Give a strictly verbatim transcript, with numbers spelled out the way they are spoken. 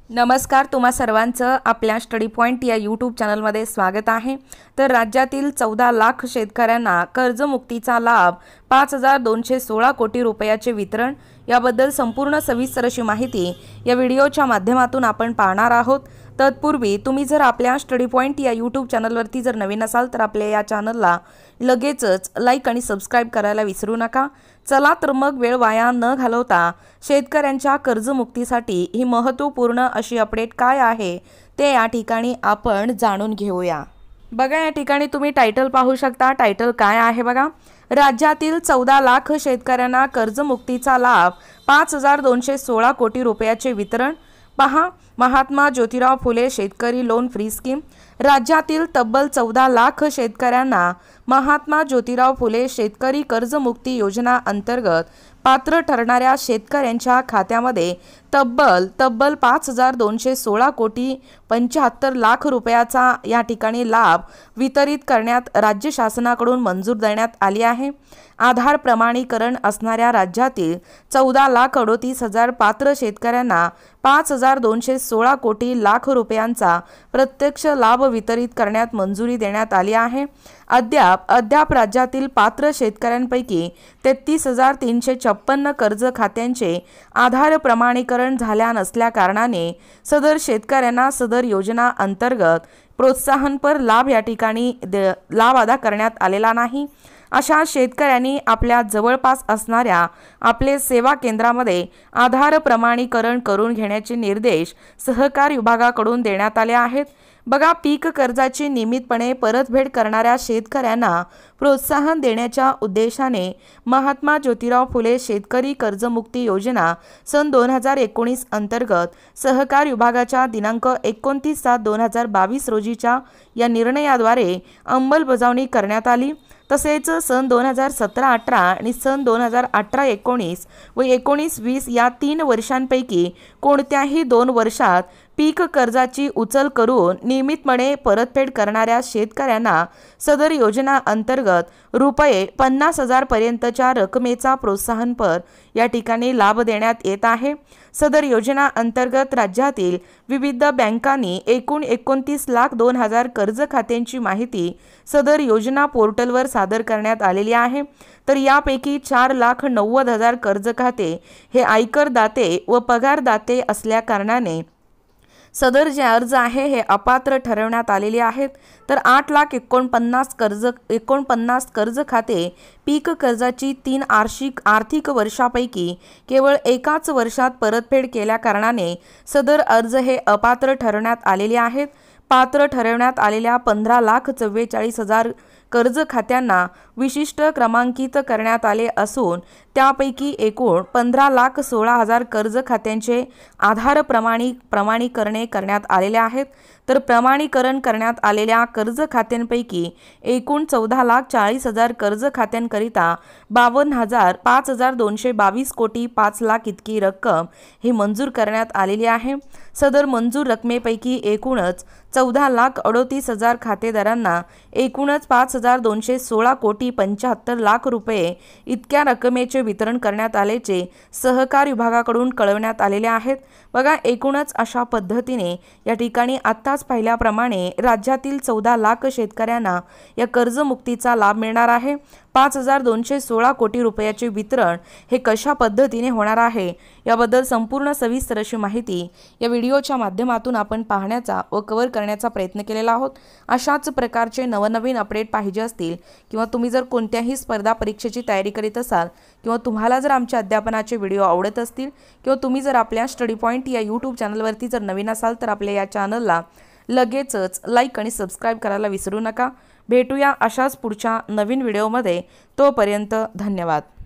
नमस्कार, तुम्हा सर्वांचं आपल्या स्टडी पॉइंट या यूट्यूब चॅनलमध्ये स्वागत आहे। तर राज्यातील चौदा लाख शेतकऱ्यांना कर्जमुक्तीचा लाभ पाच हजार दोनशे सोळा कोटी रुपयाचे वितरण याबद्दल संपूर्ण सविस्तर अशी माहिती या व्हिडिओच्या माध्यमातून आपण पाहणार आहोत। तत्पूर्वी तुम्ही जर आपल्या स्टडी पॉइंट या यूट्यूब चॅनलवरती जर नवीन असाल तर आपल्या या चॅनलला लगेचच लाईक आणि सबस्क्राइब करायला विसरू नका। चला तर मग वेळ वाया न घालवता शेतकऱ्यांच्या कर्जमुक्तीसाठी ही महत्त्वपूर्ण अशी अपडेट काय आहे ते या ठिकाणी आपण जाणून घेऊया। बघा, या ठिकाणी तुम्ही टायटल पाहू शकता। टायटल काय आहे बघा, राज्यातील चौदा लाख शेतकऱ्यांना कर्जमुक्तीचा लाभ पाच हजार दोनशे सोळा कोटी रुपयाचे वितरण। पहा, महात्मा ज्योतिराव फुले शेतकरी लोन फ्री स्कीम। राज्यातील तब्बल चौदा लाख शेतकऱ्यांना महात्मा ज्योतिराव फुले शेतकरी कर्जमुक्ती योजना अंतर्गत पात्र ठरणाऱ्या शेतकऱ्यांच्या खात्यामध्ये तब्बल तब्बल पाच हजार दोनशे सोळा कोटी पंच्याहत्तर लाख रुपयाचा या ठिकाणी लाभ वितरित करण्यात राज्य शासनाकडून मंजूर देण्यात आली आहे। आधार प्रमाणीकरण असणाऱ्या राज्यातील चौदा लाख अडोतीस हजार पात्र शेतकऱ्यांना पाच हजार दोनशे सोळा कोटी लाख रुपयांचा प्रत्यक्ष लाभ वितरित करण्यात मंजुरी देण्यात आली आहे। अद्याप अद्याप राज्यातील पात्र शेतकऱ्यांपैकी तेहतीस हजार तीनशे छप्पन्न कर्ज खात्यांचे आधार प्रमाणीकरण झाल्या नसल्या कारणाने सदर शेतकऱ्यांना सदर योजना अंतर्गत प्रोत्साहनपर लाभ या ठिकाणी लाभ अदा करण्यात आलेला नाही। अशा शेतकऱ्यांनी आपल्या जवळपास असणाऱ्या आपले सेवा केंद्रामध्ये आधार प्रमाणीकरण करून घेण्याचे निर्देश सहकार विभागाकडून देण्यात आले आहेत। बघा, पीक कर्जाची नियमितपणे परतफेड करणाऱ्या शेतकऱ्यांना प्रोत्साहन देण्याच्या उद्देशाने महात्मा ज्योतिराव फुले शेतकरी कर्जमुक्ती योजना सन दोन हजार एकोणीस अंतर्गत सहकार विभागाच्या दिनांक एकोणतीस सात दोन हजार बावीस रोजीच्या या निर्णयाद्वारे अंमलबजावणी करण्यात आली। तसेच सन दोन हजार सतरा अठरा आणि सन दोन हजार अठरा एकोणीस व एकोणीस वीस या तीन वर्षांपैकी कोणत्याही दोन वर्षात पीक कर्जाची उचल करून नियमितपणे परतफेड करणाऱ्या शेतकऱ्यांना सदर योजना अंतर्गत रुपये पन्नास हजार पर्यंतच्या रकमेचा प्रोत्साहनपर या ठिकाणी लाभ देण्यात येत आहे। सदर योजना अंतर्गत राज्यातील विविध बँकांनी एकूण एकोणतीस लाख दोन हजार कर्ज खात्यांची माहिती सदर योजना पोर्टलवर सादर करण्यात आलेली आहे। तर यापैकी चार लाख नव्वद हजार कर्ज खाते हे आयकरदाते व पगारदाते असल्या कारणाने सदर जे अर्ज आहे हे अपात्र ठरवण्यात आलेले आहेत। तर आठ लाख एकोणपन्नास कर्ज एकोणपन्नास कर्ज खाते पीक कर्जाची तीन आर्षिक आर्थिक वर्षापैकी केवळ एकाच वर्षात परतफेड केल्या कारणाने सदर अर्ज हे अपात्र ठरवण्यात आलेले आहेत। पात्र ठरवण्यात आलेल्या पंधरा लाख चव्वेचाळीस हजार कर्ज खात्यांना विशिष्ट क्रमांकित करण्यात आले असून त्यापैकी एकूण पंधरा लाख सोळा हजार कर्ज खात्यांचे आधार प्रमाणी प्रमाणीकरणे करण्यात आलेले आहेत। तर प्रमाणीकरण करण्यात आलेल्या कर्ज खात्यांपैकी एकूण चौदा लाख चाळीस हजार कर्ज खात्यांकरिता बावन्न हजार पाच हजार दोनशे बावीस कोटी पाच लाख इतकी रक्कम ही मंजूर करण्यात आलेली आहे। सदर मंजूर रकमेपैकी एकूणच चौदा लाख अडोतीस हजार खातेदारांना एकूणच पाच हजार दोनशे सोळा कोटी पंच्याहत्तर लाख रुपये इतक्या रकमेचे वितरण करण्यात आल्याचे सहकार विभागाकडून कळवण्यात आलेले आहेत। बघा, एकूणच अशा पद्धतीने या ठिकाणी आत्ताच पाहिल्याप्रमाणे राज्यातील चौदा लाख शेतकऱ्यांना या कर्जमुक्तीचा लाभ मिळणार आहे। पाच हजार दोनशे सोळा कोटी रुपयाचे वितरण हे कशा पद्धतीने होणार आहे याबद्दल संपूर्ण सविस्तर अशी माहिती या व्हिडिओच्या माध्यमातून आपण पाहण्याचा व कव्हर करण्याचा प्रयत्न केलेला आहोत। अशाच प्रकारचे नवनवीन अपडेट पाहिजे असतील किंवा तुम्ही जर कोणत्याही स्पर्धा परीक्षेची तयारी करीत असाल किंवा तुम्हाला जर आमच्या अध्यापनाचे व्हिडिओ आवडत असतील किंवा तुम्ही जर आपल्या स्टडी पॉइंट या यूट्यूब चॅनलवरती जर नवीन असाल तर आपल्या या चॅनलला लगेचच लाईक आणि सबस्क्राइब करायला विसरू नका। भेटूया अशाच पुढच्या नवीन व्हिडिओमध्ये, तोपर्यंत धन्यवाद।